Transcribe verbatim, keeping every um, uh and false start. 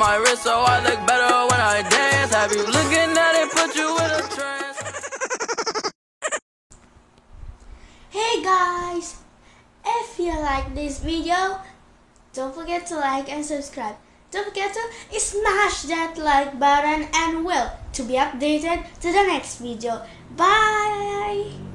my wrist so I look better when I dance. Have you looking at it, put you in a trance. Hey guys, if you like this video, don't forget to like and subscribe. Don't forget to smash that like button and will to be updated to the next video. Bye.